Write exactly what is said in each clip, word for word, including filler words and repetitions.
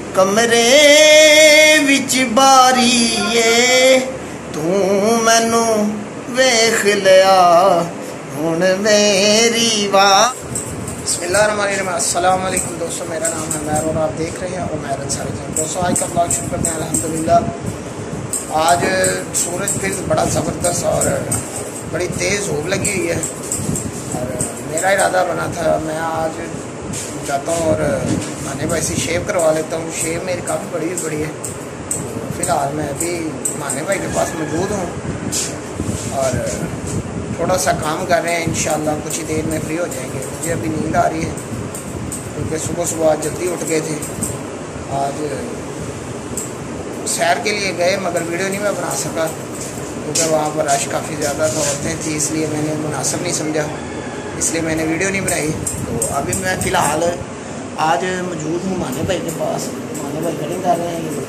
कमरे विच बारीए तू मैनू वेख लिया हुण मेरी वाह। बिस्मिल्लाहिर्रहमानिर्रहीम। अस्सलाम वालेकुम दोस्तों, मेरा नाम है उमैर और आप देख रहे हैं उमैर अंसारी चैनल। दोस्तों आज का ब्लॉग शुरू करते हैं अल्हम्दुलिल्लाह। आज सूरज फिर बड़ा ज़बरदस्त और बड़ी तेज़ धूप लगी हुई है और मेरा इरादा बना था मैं आज जाता हूँ और माने भाई से शेव करवा लेता हूँ। शेव मेरी काफ़ी बड़ी बड़ी है। फ़िलहाल मैं अभी माने भाई के पास मौजूद हूँ और थोड़ा सा काम कर रहे हैं। इंशाल्लाह कुछ ही देर में फ्री हो जाएंगे। मुझे अभी नींद आ रही है क्योंकि सुबह सुबह आज जल्दी उठ गए थे। आज सैर के लिए गए मगर वीडियो नहीं मैं बना सका क्योंकि वहाँ पर रश काफ़ी ज़्यादा था, औरतें थी, इसलिए मैंने मुनासिब नहीं समझा, इसलिए मैंने वीडियो नहीं बनाई। तो अभी मैं फ़िलहाल आज मौजूद हूँ माने भाई के पास। माने भाई कटिंग कर रहे हैं। ये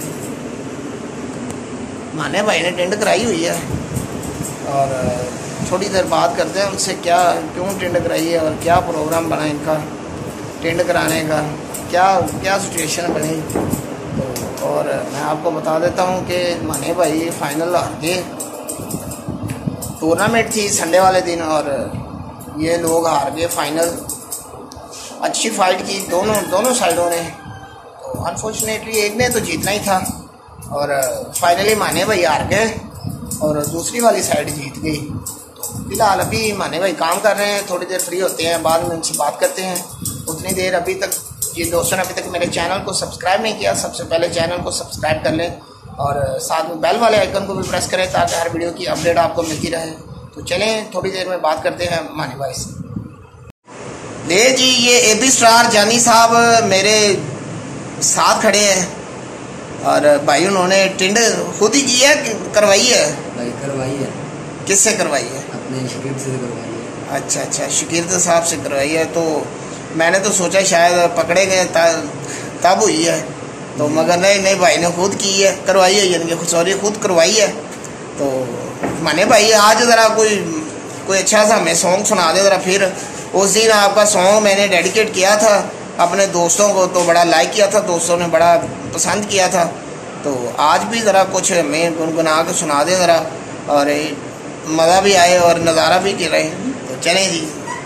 माने भाई ने टेंट कराई हुई है और थोड़ी देर बात करते हैं उनसे, क्या क्यों टेंट कराई है और क्या प्रोग्राम बना इनका टेंट कराने का, क्या क्या सिचुएशन बनी। तो और मैं आपको बता देता हूँ कि माने भाई फाइनल हार गए। टूर्नामेंट थी संडे वाले दिन और ये लोग हार गए फाइनल। अच्छी फाइट की दोनों दोनों साइडों ने। तो अनफॉर्चुनेटली एक ने तो जीतना ही था और फाइनली माने भाई हार गए और दूसरी वाली साइड जीत गई। तो फिलहाल अभी माने भाई काम कर रहे हैं, थोड़ी देर फ्री होते हैं, बाद में उनसे बात करते हैं। उतनी देर अभी तक जिन दोस्तों ने अभी तक मेरे चैनल को सब्सक्राइब नहीं किया, सबसे पहले चैनल को सब्सक्राइब कर लें और साथ में बेल वाले आइकन को भी प्रेस करें ताकि हर वीडियो की अपडेट आपको मिलती रहे। तो चलें थोड़ी देर में बात करते हैं माने भाई से। ले जी, ये ए बी स्टार जानी साहब मेरे साथ खड़े हैं और भाई उन्होंने टेंट खुद ही की है करवाई है? भाई करवाई है। किससे करवाई है? अपने शकीर से करवाई है। अच्छा अच्छा, शकीर साहब से करवाई है। तो मैंने तो सोचा शायद पकड़े गए तब हुई है, तो मगर नहीं नहीं भाई ने खुद की है, करवाई है, यानी सॉरी खुद करवाई है। तो माने भाई आज ज़रा कोई कोई अच्छा सा हमें सॉन्ग सुना दे ज़रा। फिर उस दिन आपका सॉन्ग मैंने डेडिकेट किया था अपने दोस्तों को, तो बड़ा लाइक किया था, दोस्तों ने बड़ा पसंद किया था। तो आज भी ज़रा कुछ हमें गुनगुना के सुना दें ज़रा और मज़ा भी आए और नज़ारा भी कर रहे हैं। तो चलें जी।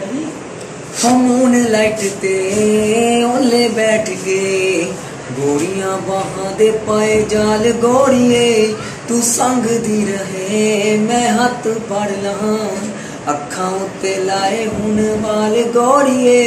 हम लाइट ते ओले बैठ गए, गोरियां बाहां दे पाए जाल गोरिए, तू संग दी रहे मैं हाथ पड़ लहां, अखां उत्ते लाए हुन वाल गोरिए,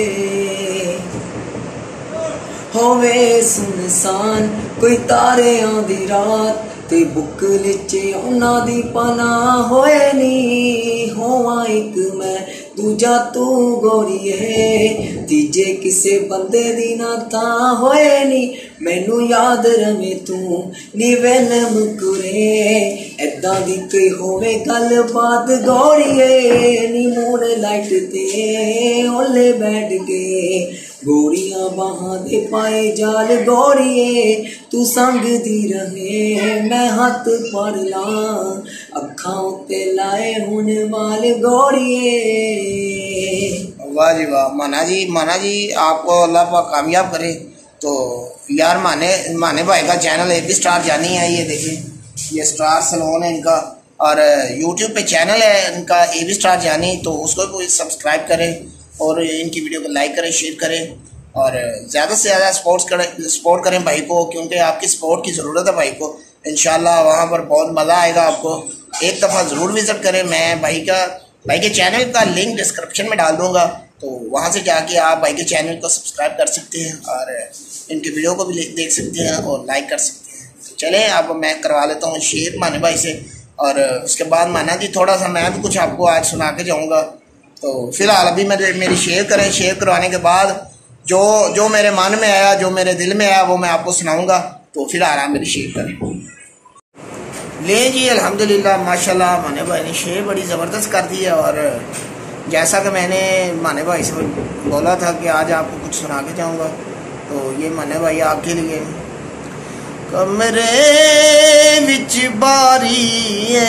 होवे सुनसान कोई तारे आंदी रात, ते बुकल च उन्हां दी पनाह होए नी, होवा एक मैं दूजा तू गोरीए, तीजे किसे बंदे दी ना तां होए नी, मैनू याद रवे तू नी वेल मुकरे, ऐदां दी कोई होवे गल बात गोरीए, नी मून लाइट ते ओले बैठ गए, गोरियां बाहां दे पाए जाल गोरिए, तू संग दी रहे मैं हाथ पड़ लां, अखां उत्ते लाए हुन वाल गोरिए। वाह जी वाह। माना जी माना जी आपको अल्लाह पाक कामयाब करे। तो यार माने माने भाई का चैनल ए बी स्टार जानी है, ये देखिए ये स्टार सलोन है इनका और यूट्यूब पे चैनल है इनका ए बी स्टार जानी, तो उसको भी सब्सक्राइब करें और इनकी वीडियो को लाइक करें, शेयर करें और ज़्यादा से ज़्यादा सपोर्ट करें सपोर्ट करें भाई को, क्योंकि आपकी सपोर्ट की ज़रूरत है भाई को। इंशाल्लाह वहाँ पर बहुत मज़ा आएगा आपको। एक दफ़ा ज़रूर विज़िट करें। मैं भाई का भाई के चैनल का लिंक डिस्क्रिप्शन में डाल दूँगा, तो वहाँ से जाके आप भाई के चैनल को सब्सक्राइब कर सकते हैं और इनकी वीडियो को भी देख सकते हैं और लाइक कर सकते हैं। तो चलें अब मैं करवा लेता हूँ शेयर माने भाई से और उसके बाद माना जी थोड़ा सा मैं भी कुछ आपको आज सुना के जाऊँगा। तो फिलहाल अभी मेरे मेरी शेयर करें, शेयर करवाने के बाद जो जो मेरे मन में आया, जो मेरे दिल में आया वो मैं आपको सुनाऊँगा। तो फिलहाल आप मेरी शेयर करें। ले जी अल्हम्दुलिल्लाह माशाल्लाह माने भाई ने शेयर बड़ी ज़बरदस्त कर दी है और जैसा कि मैंने माने भाई से बोला था कि आज आपको कुछ सुना के जाऊँगा, तो ये माने भाई आपके लिए। कमरे विच बारीए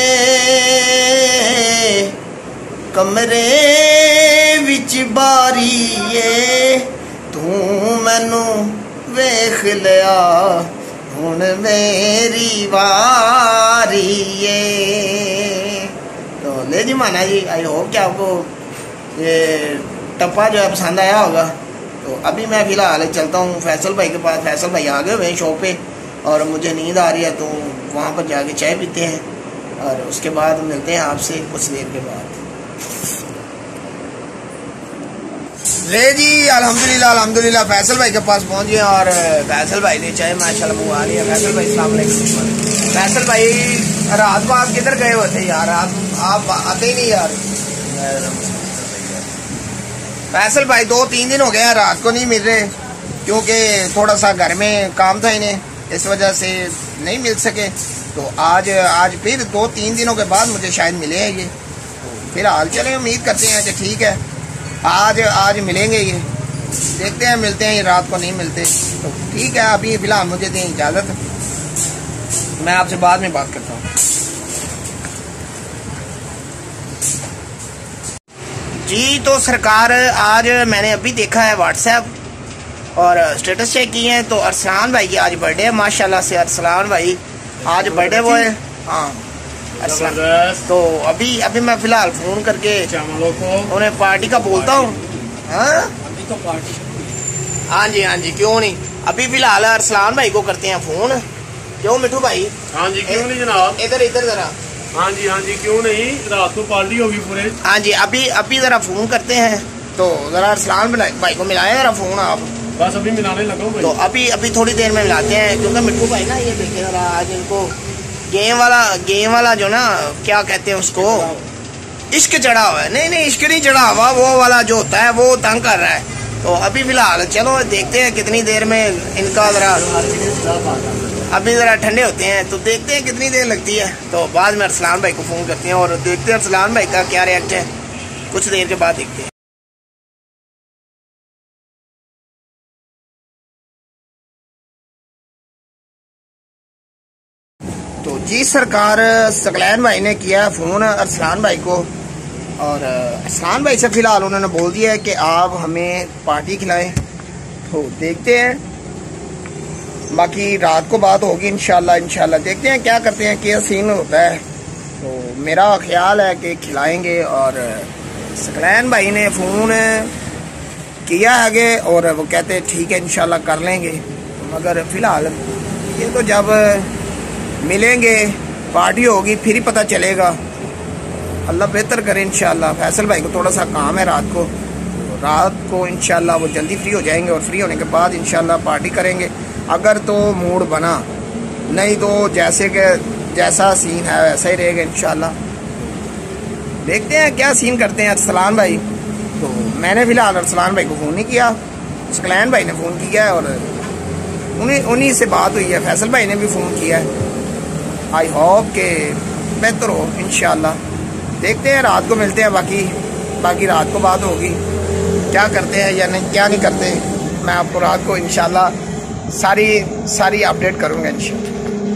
कमरे विच बारीए तू मैनू वेख लिया हुण मेरी वारी है। तो ले जी माना जी, आई होप कि आपको ये टप्पा जो है पसंद आया होगा। तो अभी मैं फ़िलहाल चलता हूँ फैसल भाई के पास। फैसल भाई आ गए हुए शॉप पे और मुझे नींद आ रही है, तो वहाँ पर जाके चाय पीते हैं और उसके बाद मिलते हैं आपसे कुछ देर के बाद। ले जी अल्हम्दुलिल्लाह अल्हम्दुलिल्लाह फैसल भाई के पास पहुँच गए और फैसल भाई ने चाय माशाल्लाह मंगवा लिया। फैसल भाई अस्सलाम वालेकुम। फैसल भाई रात को आप किधर गए हुए थे यार? आप आप आते ही नहीं यार। फैसल भाई दो तीन दिन हो गया रात को नहीं मिल रहे, क्योंकि थोड़ा सा घर में काम था इन्हें, इस वजह से नहीं मिल सके। तो आज आज फिर दो तीन दिनों के बाद मुझे शायद मिले हैं ये। तो फिलहाल चले उम्मीद करते हैं कि ठीक है आज आज मिलेंगे ये, देखते हैं मिलते हैं। ये रात को नहीं मिलते तो ठीक है, अभी फिलहाल मुझे दें इजाज़त, मैं आपसे बाद में बात करता हूँ। जी तो सरकार, आज मैंने अभी देखा है व्हाट्सएप और स्टेटस चेक किए हैं, तो अरसलान भाई की आज बर्थडे है माशाल्लाह से। अरसलान भाई आज बर्थडे वो है। हाँ अरसलान, तो अभी अभी मैं फिलहाल फ़ोन करके उन्हें पार्टी का बोलता हूँ। हाँ अभी तो पार्टी, हाँ जी हाँ जी क्यों नहीं, अभी फिलहाल अरसलान भाई को करते हैं फ़ोन। क्यों मिठू भाई? हाँ जी क्यों नहीं जनाब। इधर इधर ज़रा। हाँ जी हाँ जी क्यों नहीं, रात को पार्टी होगी पूरे। हाँ जी अभी अभी ज़रा फ़ोन करते हैं, तो ज़रा अरसलान भाई को मिलाएं ज़रा फ़ोन आप। बस अभी मिलाने लगा हूँ। तो अभी अभी थोड़ी देर में मिलाते हैं, क्योंकि मिठू भाई ना ये देखे ज़रा आज इनको गेम वाला गेम वाला जो ना क्या कहते हैं उसको, इश्क चढ़ा हुआ है। नहीं नहीं इश्क नहीं चढ़ा हुआ, वो वाला जो होता है वो तंग कर रहा है। तो अभी फिलहाल चलो देखते हैं कितनी देर में इनका ज़रा, अभी ज़रा ठंडे होते हैं तो देखते हैं कितनी देर लगती है। तो बाद में अरसलान भाई को फ़ोन करते हैं और देखते हैं अरसलान भाई का क्या रिएक्ट है, कुछ देर के बाद देखते हैं। तो जी सरकार, सकलैन भाई ने किया फ़ोन अरसलान भाई को और अरसलान भाई से फ़िलहाल उन्होंने बोल दिया है कि आप हमें पार्टी खिलाएं। तो देखते हैं, बाकी रात को बात होगी इंशाल्लाह। इंशाल्लाह देखते हैं क्या करते हैं, क्या सीन होता है। तो मेरा ख्याल है कि खिलाएंगे। और सकलैन भाई ने फ़ोन किया है और वो कहते हैं ठीक है इंशाल्लाह कर लेंगे, मगर फ़िलहाल ये तो जब मिलेंगे पार्टी होगी फिर ही पता चलेगा। अल्लाह बेहतर करे इंशाल्लाह। फैसल भाई को थोड़ा सा काम है रात को, रात को इंशाल्लाह वो जल्दी फ्री हो जाएंगे और फ्री होने के बाद इंशाल्लाह पार्टी करेंगे, अगर तो मूड बना, नहीं तो जैसे कि जैसा सीन है वैसा ही रहेगा इंशाल्लाह। देखते हैं क्या सीन करते हैं अरसलान भाई। तो मैंने फ़िलहाल अरसलान भाई को फ़ोन नहीं किया, सकलैन भाई ने फ़ोन किया है और उन्हीं उन्हीं से बात हुई है। फैसल भाई ने भी फ़ोन किया है। आई होप के बेहतर हो इंशाल्लाह। देखते हैं रात को मिलते हैं, बाकी बाकी रात को बात होगी क्या करते हैं या नहीं क्या नहीं करते। मैं आपको रात को इंशाल्लाह सारी सारी अपडेट करूँगा इंशाल्लाह।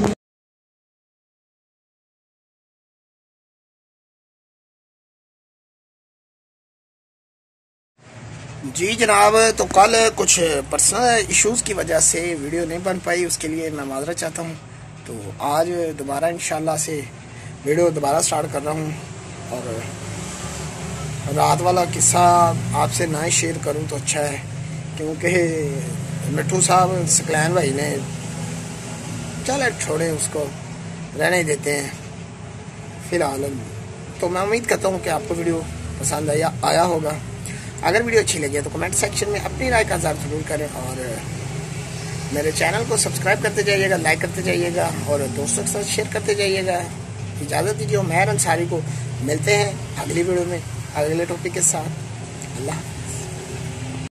जी जनाब, तो कल कुछ पर्सनल इश्यूज़ की वजह से वीडियो नहीं बन पाई, उसके लिए मैं माजरत चाहता हूँ। तो आज दोबारा इंशाल्लाह से वीडियो दोबारा स्टार्ट कर रहा हूँ और रात वाला किस्सा आपसे ना ही शेयर करूँ तो अच्छा है, क्योंकि मिठू साहब सकलैन भाई ने चले छोड़े, उसको रहने ही देते हैं फ़िलहाल। तो मैं उम्मीद करता हूँ कि आपको वीडियो पसंद आया आया होगा। अगर वीडियो अच्छी लगी है तो कमेंट सेक्शन में अपनी राय का इज़हार ज़रूर करें और मेरे चैनल को सब्सक्राइब करते जाइएगा, लाइक करते जाइएगा और दोस्तों के साथ शेयर करते जाइएगा। इजाज़त दीजिए, मेहर अंसारी को मिलते हैं अगली वीडियो में अगले टॉपिक के साथ। अल्लाह।